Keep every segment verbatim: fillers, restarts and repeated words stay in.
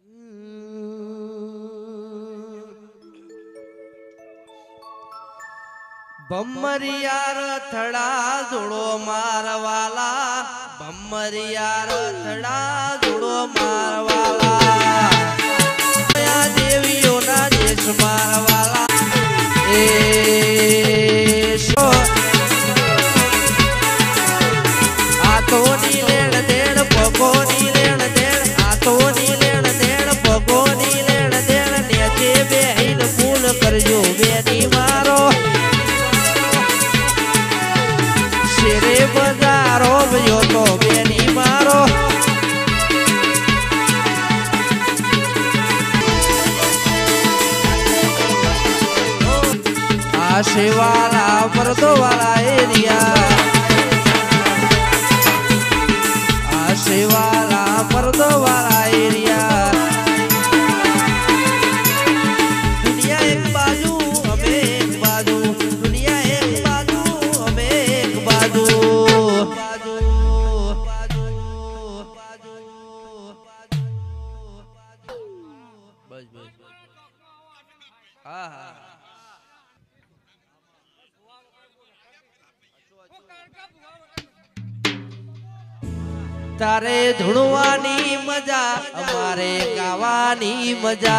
बम्मरियार थड़ा जुड़ो मारवाला, बम्मरियार थड़ा जुड़ो मारवाला, देवियों ना देश मारवाला। ए शो आतो नी लेण देण पगो नी लेण देण, आतो नी लेण देण पगो नी लेण देण, नेचे बेहीन फूल करजो बेनी मारो, शेरे बजारो बजो तो बेनी मारो। आशे वाला मर्दों वाला एरिया, आशे वाला मर्दों वाला एरिया। दुनिया एक बाजू हमें एक बाजू, दुनिया एक बाजू हमें एक बाजू। बस बस हाँ हाँ तारे धुणवानी मजा हमारे गावानी मजा,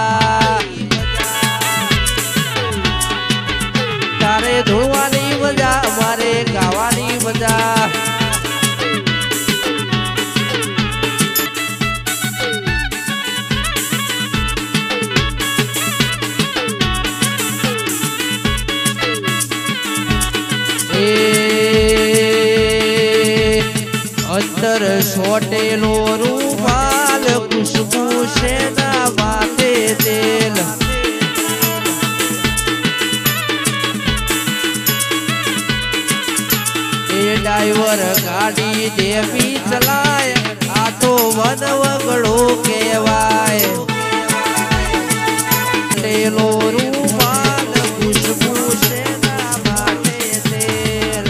तारे धुणवानी मजा हमारे गावानी मजा। अंदर सोटेलो रूमाल खुशबू से ना बाते तेल, ए ड्राइवर गाड़ी देवी चलाए आ तो वन वगड़ो केवाय। तेलो रूमाल खुशबू से ना बाते तेल,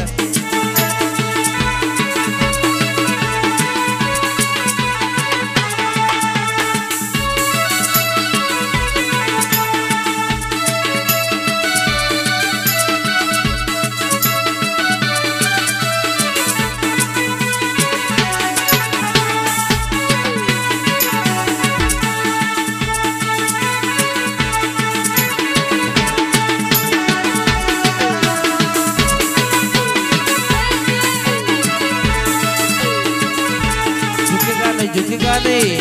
झुकेगा नहीं।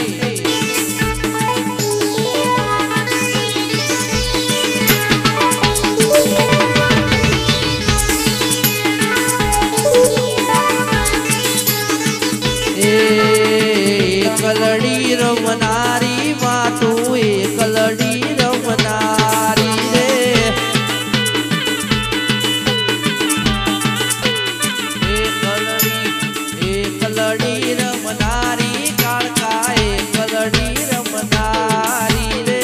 ए कलड़ी रमनारी मातू, ए कलड़ी रमनारी रे, ए कलड़ी ए कलड़ी रमनारी, कलड़ी रमनारी रे।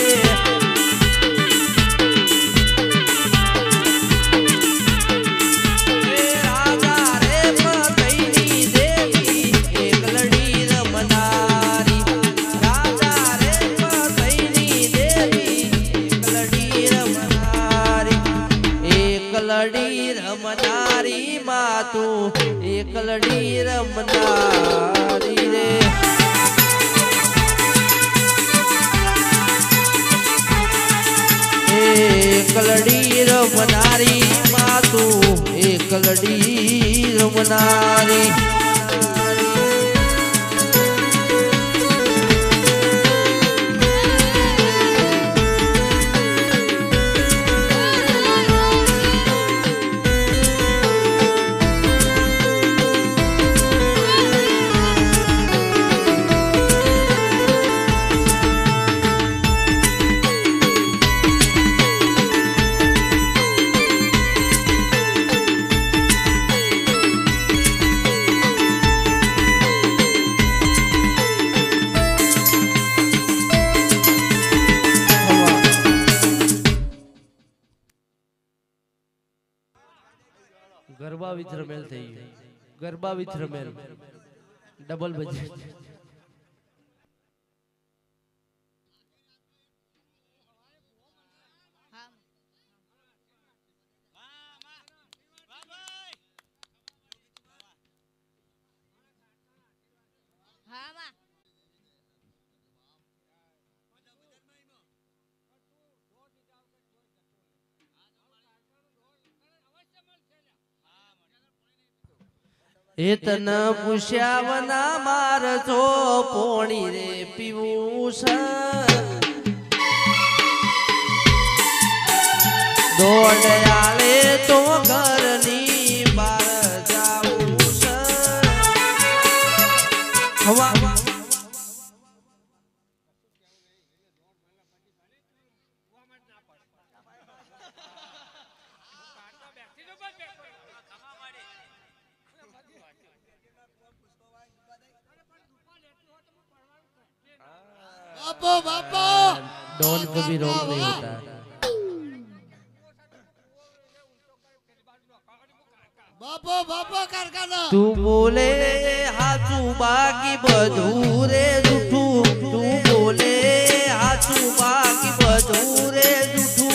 राजा रे पतैनी देवी एक कलड़ी रमनारी, राजा रे पतैनी देवी एक कलड़ी रमनारी, एक कलड़ी रमनारी मातू एक कलड़ी रमनारी रे। कलड़ी रमनारी मातू एक कलड़ी रमनारी। गरबा विथ रमेल थी, गरबा विथ रमेल डबल बजे। એ તન પૂછ્યાવના માર જો પોણી રે પીવું છે દોડ આલે તો ઘરની બાર જાવું છે હવા बापो बापो डॉन को भी रोक नहीं होता बापो बापो कारखाना तू बोले हाथू बाकी बधूरे जूठू तू बोले हाथू बाकी बधूरे जूठू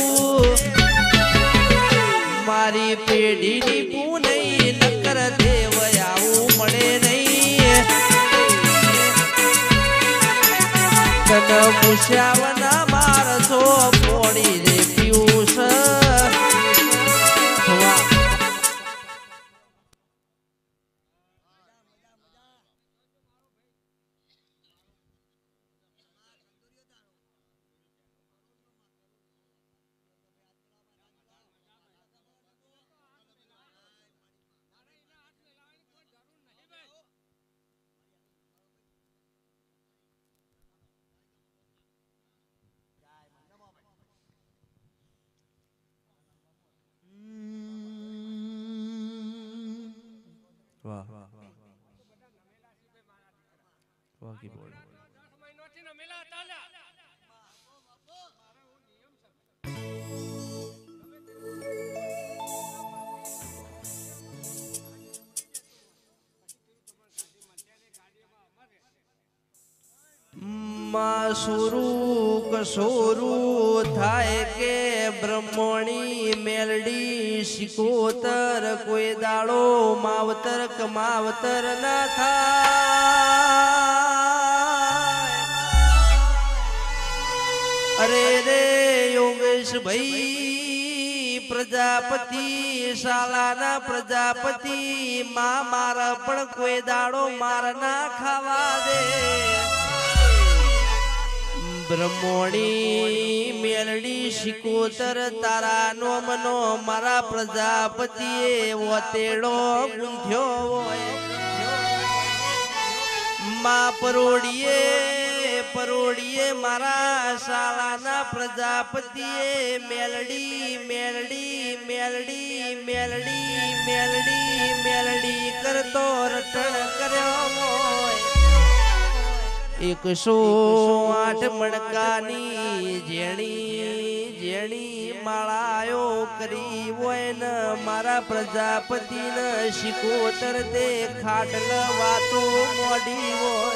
मारी पेढ़ी नी पूनई नकर देवयाऊ मळे नहीं तन पूछ्यावना मारसो पोणी रे पीयूष वाह वाह की बोल मासुरु कसोरु थाय के ब्रह्मणी मेलडी शिकोतर कोई दाड़ो मावतर कमावतर न था अरे रे योगेश भाई प्रजापति शालाना प्रजापति मां मारा पण कोई दाड़ो मार ना खावा दे ब्रह्मणी मेलडी शिकोतर तारा नो मनो मारा प्रजापति वतेड़ो गुंथ्यो मां परोड़िए परोड़िए मारा शालाना प्रजापति मेलडी मेलडी मेलडी मेलडी मेलडी मेलडी करतो रटण कर्यो एक सौ आठ मणकानी जेणी जेणी माळायो करी वैन मारा प्रजापति न शिकोतर दे खाटल वातो मोडी वोय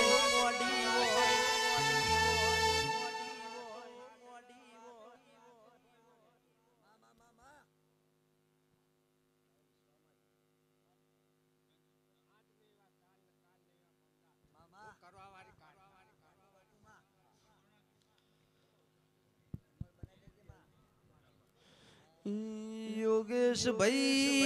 योगेश भाई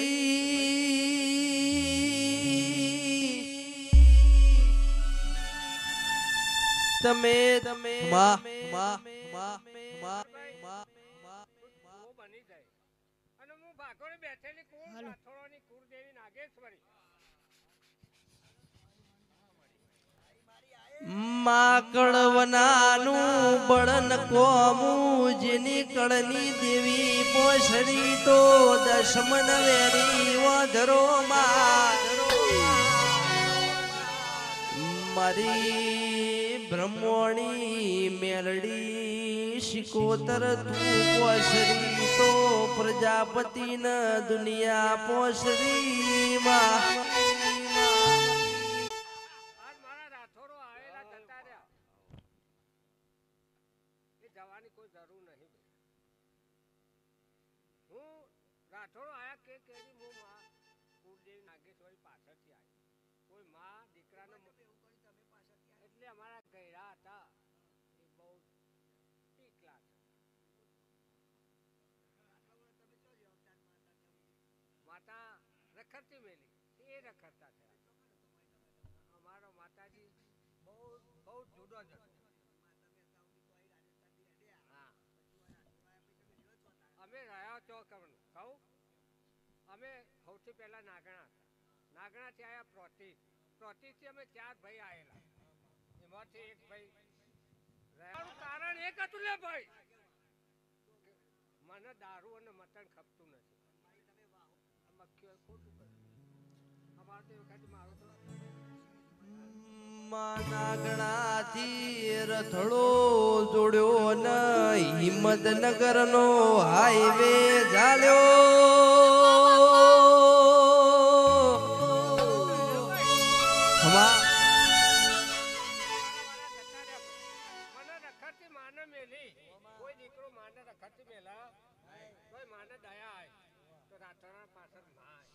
तमे तमे मां मां मां मां मां वो बनी जाए અને હું ભાગોળે બેઠેલી કુળ રાઠોડોની કુળદેવી નાગેશ્વરી माकड़वनानु बड़न कोमु जिनी कड़नी देवी पोषरी तो दशमन वेरी वधरो मा मरी ब्रह्मणी मेलडी शिकोतर तू पोषरी तो प्रजापति न दुनिया पोषरी मा રાઠોડો આયા કે કેરી મો માં કુળદેવી નાગેશ્વરી પાછળથી આવી કોઈ માં દીકરાને એટલે અમારા ગયડા હતા એ બહુ ટીકલા માતા રખડતી મેલી એ રખડતા થયા માતાજી બહુ બહુ જુદો જ હતો. હા અમે રહ્યા છો કહું અમે સૌથી પહેલા નાગણા હતા. નાગણાથી આવ્યા પ્રોટી પ્રોટીથી અમે ચાર ભાઈ આવેલા. એમાંથી એક ભાઈ રહેવાનું કારણ એક હતું લે ભાઈ, મને દારૂ અને મટન ખપતું નથી. મક્ખીઓ ખોટું કર્યું અમારે તો વખત મારું તો નાગણાથી રથડો જોડ્યો ન હિંમતનગર નો હાઈવે ચાલ્યો. મને રખડતી માને મેલી કોઈ દીકરો માને રખડતી મેલા કોઈ માને દયા આય તો રાઠોડા પાછળ માય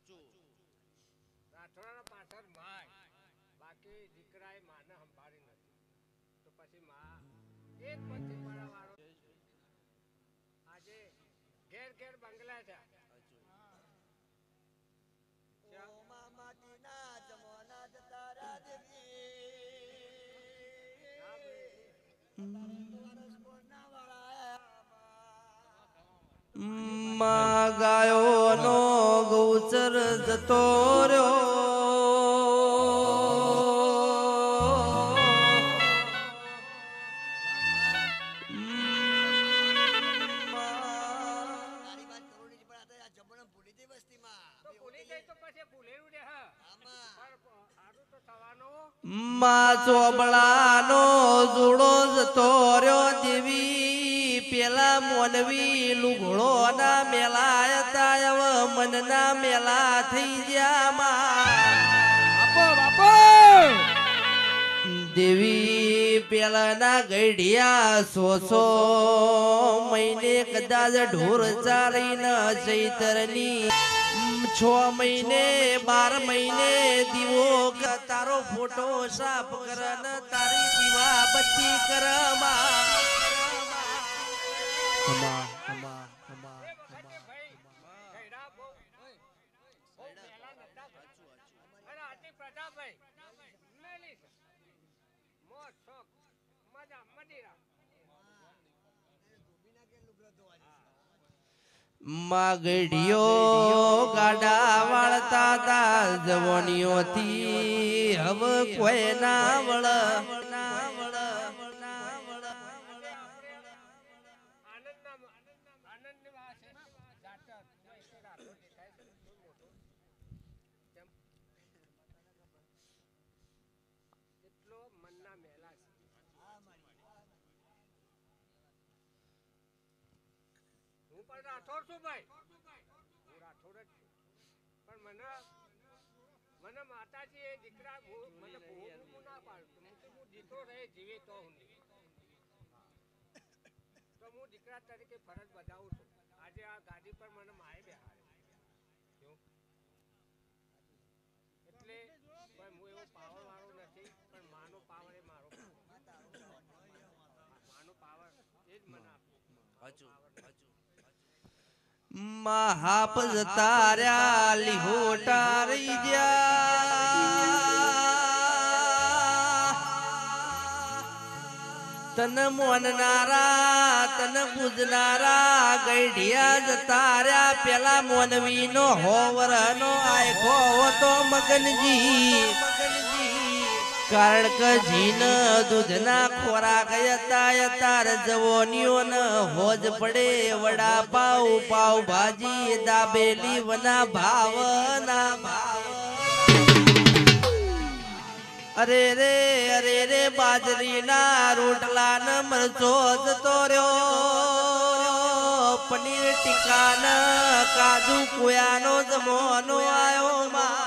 રાઠોડા પાછળ માય. બાકી દીકરાએ માને સંભાળી નથી તો પછી માં એક પછી પાડા વાળો આજે ઘેર ઘેર બંગલા છે. માં ગાયો નો ગૌચર જતો રહ્યો. માં ચોબળાનો જોડો જતો રહ્યો દેવી પેલા મોનવી લુઘડો ના મેલા હતા મનના મેલા થઈ ગયા બાપો બાપો દેવી પેલા ના ગઢિયા સો સો મહિને કદાચ ઢોર ચાલીને ચૈતરની છ મહિને બાર મહિને દીવો તારો ફોટો સાફ કર ને તારી દીવા બત્તી કર માગડીઓ ગાડા વાળતા તા જવાનીઓથી હવે કોઈ ના વળ. હું પણ રાઠોડ છું ભાઈ, હું રાઠોડ જ છું. પણ મને મને માતાજી એ દીકરા મને ભૂખ ના પાડતું. હું દીકરો રહે જીવે તો હું તો હું દીકરા તરીકે ફરજ બજાવું છું. આજે આ ગાડી પર મને માએ બેહાડે એટલે હું એવો પાવર વાળો નથી પણ માનો પાવર એ મારો માનો પાવર એ જ મને આપ્યો. મહાપ જતાર્યા લીહોટા રહી ગયા. તન મોનનારા તન પૂજનારા ગઢિયા જતાર્યા પેલા મોનવી નો હોવર નો આયખો હતો મગનજી. કારણ કે જીન દૂધના ખોરાક હતા તાર જવોનીઓ ન હોજ પડે વડા પાવ પાવ ભાજી દાબેલી વના ભાવના ભાવ. અરે રે અરે રે બાજરીના રોટલા ન મરચો જતો રહ્યો. પનીર ટીકા ન કાજુ કોયાનો જમવાનો આયો માં.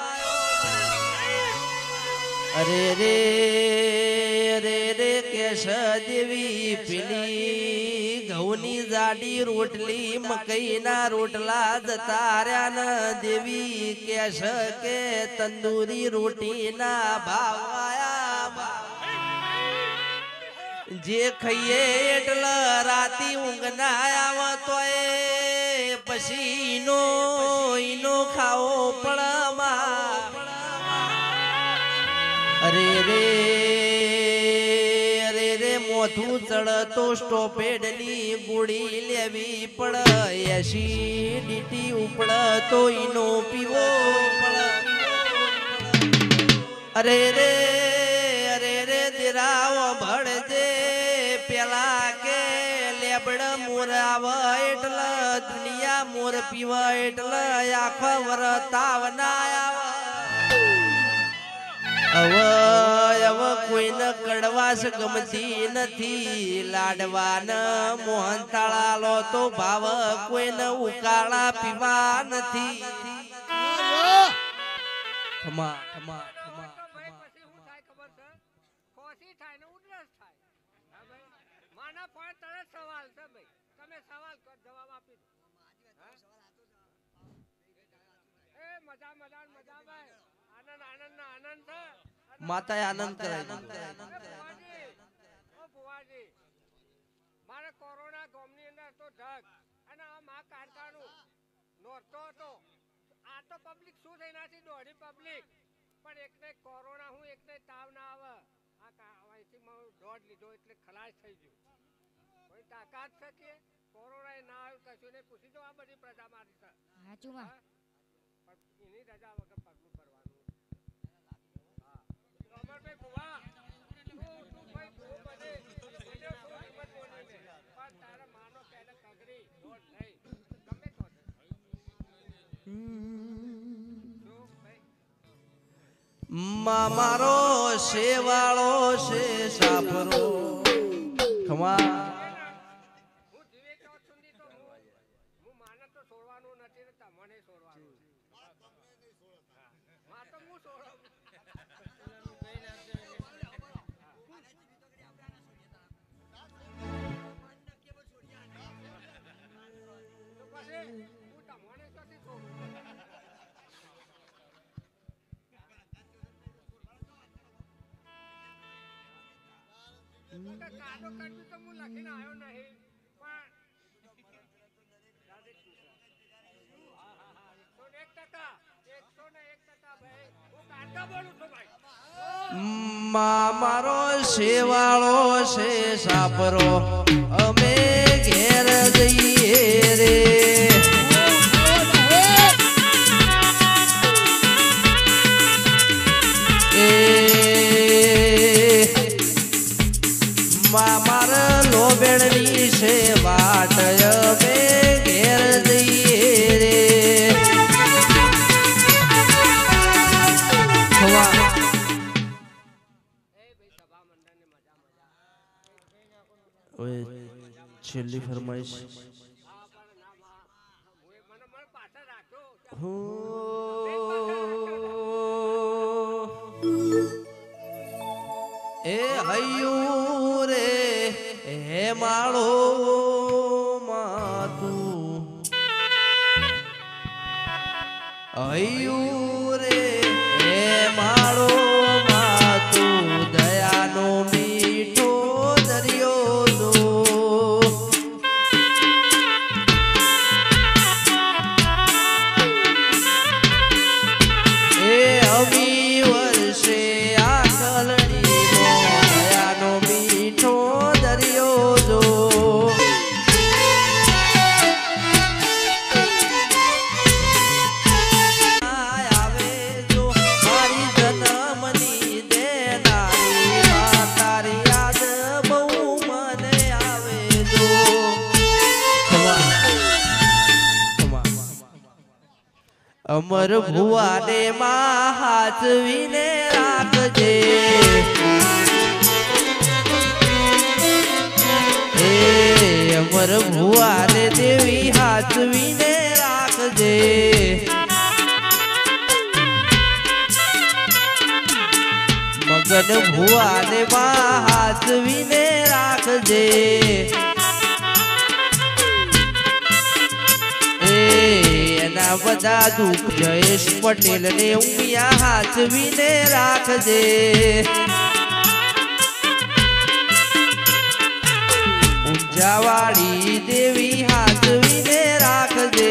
અરે રે અરે રે કેશ દેવી પેલી ઘઉંની જાડી રોટલી મકઈના રોટલા જતા રહ્યા ન દેવી કેશ કે તંદૂરી રોટીના ભાવ આયા. જે ખાઈએ એટલે રાતી ઊંઘ ના આવે તોય પછી ઈનો ઈનો ખાવો પડે. અરે રે અરે રે મોથું ચડતો સ્ટોપેડની ગુડી લેવી પડ એસિડિટી ઉપડ તો ઈનો પીવો પડ અરે રે અરે રે દિરાવો ભળજે પેલા કે લેબડ મોર આવ એટલે દુનિયા મોર પીવા એટલે આખો વર તાવ ના આવ હવે હવે કોઈને કડવાશ ગમતી નથી લાડવાન મોહન તાળાલો તો ભાવ કોઈને ઉકાળા પીવા નથી ખમા ખમા ખમા તો ભાઈ પછી શું થાય ખબર છે ખોસી થાય ને ઉધરસ થાય હા ભાઈ માના પણ તરત સવાલ છે ભાઈ તમે સવાલ કર જવાબ આપી દો એ મજા મજા મજા ભાઈ આનંદ આનંદ ના આનંદ છે માતાએ આનંદ કરાવી એ ભુવાજી ઓ ભુવાજી મારે કોરોના ગોમની અંદર તો ઢગ અને આ મા કારકાનું નોરતો હતો આ તો પબ્લિક શું થઈ નાથી દોડી પબ્લિક પણ એકને કોરોના હું એકને તાવ ના આવે આ અહીંથી હું દોડ લીધો એટલે ખલાસ થઈ ગયું કોઈ તાકાત છે કે કોરોના ના આવ્યું કશું નહીં પૂછી દો આ બધી પ્રજા મારી છે હાચુમાં પણ એની રજા વગર પગલું ભરવાનું હા અમરભાઈ ભુવા તું તું ભાઈ તું બને મને શું હિંમત બોલી મે પણ તારા માનો પહેલા કગરી દોડ લઈ ગમે તો માં મારો શેવાળો છે સાપરો ખમા હું જીવે તો સુધી તો હું હું માને તો છોડવાનું નથી ને તમને છોડવાનું માં તો હું છોડું તો પછી હું તમને ક્યાંથી છોડું કાદો કરવી તો હું લખીને આવ્યો નહીં પણ એકસો ને એક ટકા એકસો ને એક ટકા ભાઈ હું કાકા બોલું છું ભાઈ માં મારો શેવાળો છે સાપરો અમે ઘેર જઈએ રે માર લોબેડની છે વાટ અમે ઘેર જઈએ રે છેલ્લી ફરમાઈશ એ હૈયું રે હે માળો માતું હૈયું રે હે માળો માતું દયાનો મીઠો દરિયો દો એ અવી વર્ષે આ કલડી દયાનો મીઠો દરિયો દો આવે જો મારી જન્મની દેનારી માં તારી યાદ બહુ મને આવે જો અમર ભુવાને માં હાચવીને રાખજે એ અમર ભુવાને દેવી હાચવીને રાખજે મગન ભુવાને માં હાચવીને રાખજે એના બધા દુઃખ જયેશ પટેલ ને ઉમિયા હાચવીને રાખજે ઊંઝાવાળી દેવી હાચવીને રાખજે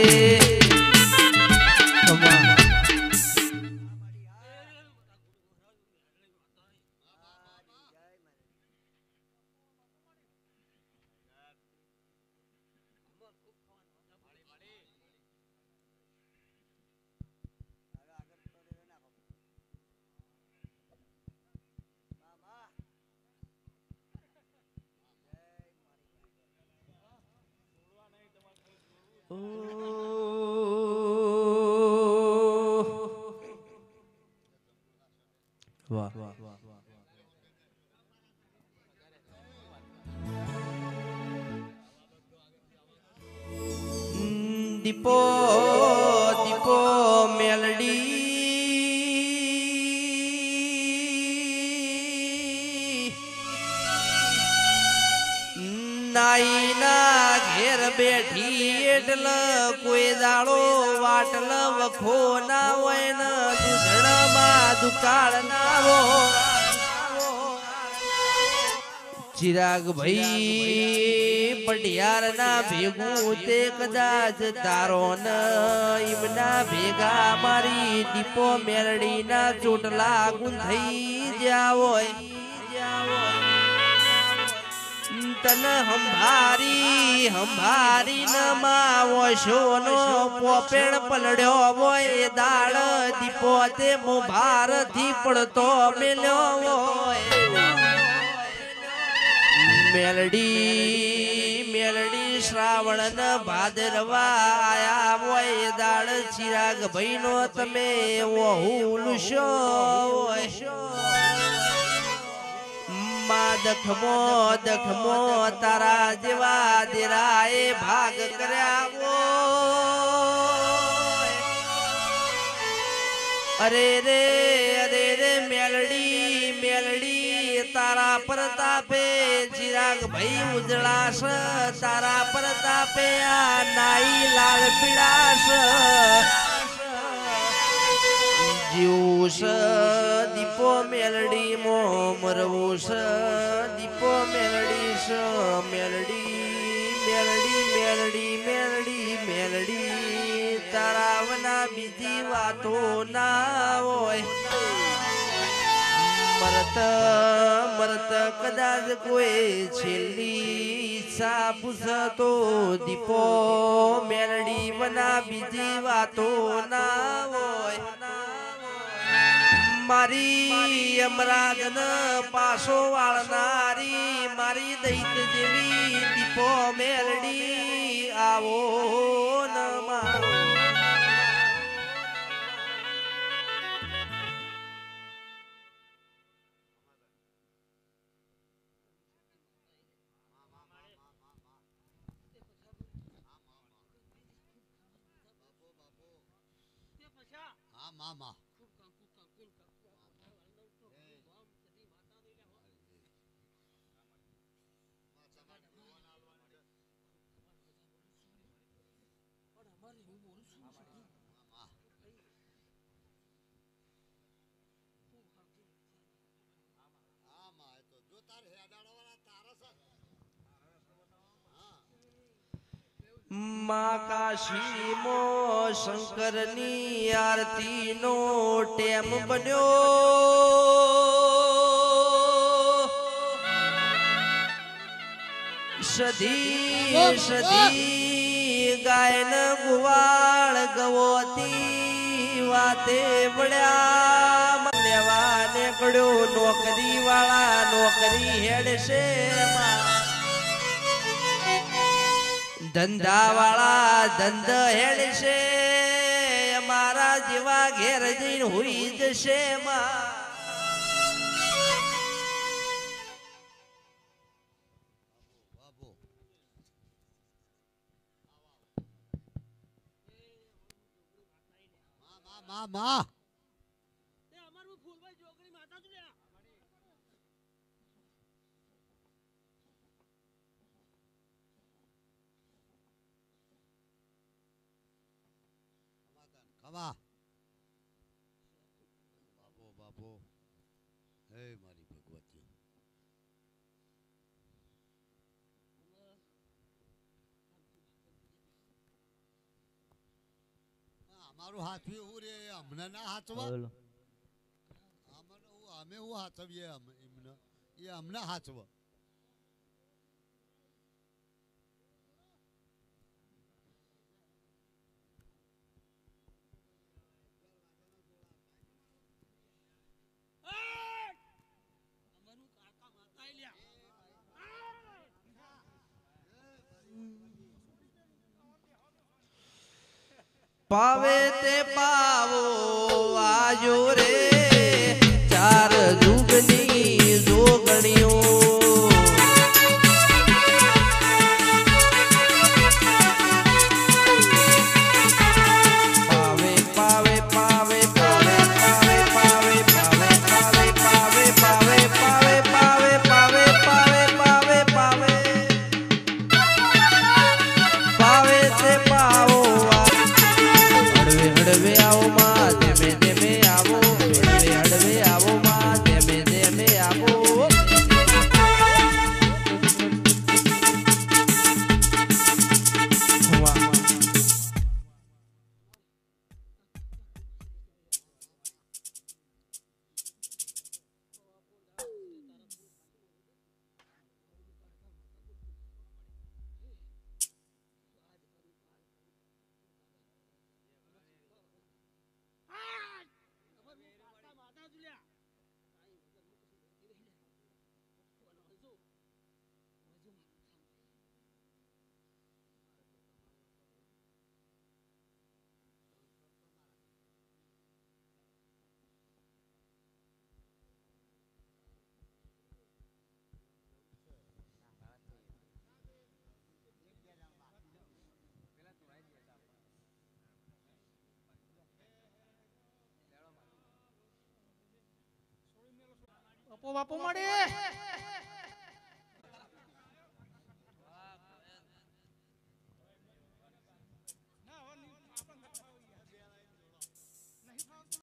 વાહ દીપો દીપો મેલડી નાઈના ઘેર બેઠી એટલે કોઈ દાડો વાટલ વખો ના હોય ને દૂધણમાં દુકાળ ના હોય ચિરાગ ભાઈ પટિયાર ના ભેગું તે કદાચ તારો ન ઈમના ભેગા મારી દીપો મેલડી ના ચોટલા ગુંથઈ જ્યાં હોય તન હંભારી હંભારી ન માવશો નો પોપેણ પલડ્યો હોય દાળ દીપો તે મુભાર થી પડતો મેલ્યો હોય મેલડી મેલડી શ્રાવણ ન ભાદરવા આયા હોય દાળ ચિરાગ ભાઈ નો તમે ઓહુલશો માં દખમો દખમો તારા જેવા દેરાએ ભાગ કર્યા હોય અરે રે અરે રે મેલડી મેલડી તારા પ્રતાપે ચિરાગ ભાઈ ઉજળાશ તારા પ્રતાપે આ નાઈ લાલ પીળાશ જીવશ દીપો મેલડી મો મરવુશ દીપો મેલડી સ મેલડી મેલડી મેલડી મેલડી મેલડી તારાવના બીજી વાતો ના હોય મરત મરત કદાચ કોઈ છેલ્લી ઈચ્છા પૂછતો દીપો મેલડી વના બીજી વાતો ના હોય મારી અમરાજન પાસો વાળનારી મારી દૈત જેવી દીપો મેલડી આવો ન મારો હા મામા માં કાશી મો શંકરની આરતી નો ટેમ બન્યો સધી સધી ગાયન ગુવાળ ગવોતી વાતે વળ્યા લેવા નીકળ્યો નોકરી વાળા નોકરી હેડશે ધંધા વાળા ધંધ હેડશે અમારા જેવા ઘેર જઈને હોઈ જશે માં મા મા ખવા બાપો બાપો હે મારી ભગવતી અમારું હાથવી હું રે અમને ના હાચવા અમને અમે હું હાચવીએ એમને એ અમને હાચવા પાવે તે પાવો આજો રે ચાર જુગની જોગણીઓ બાપુ બાપુ મળે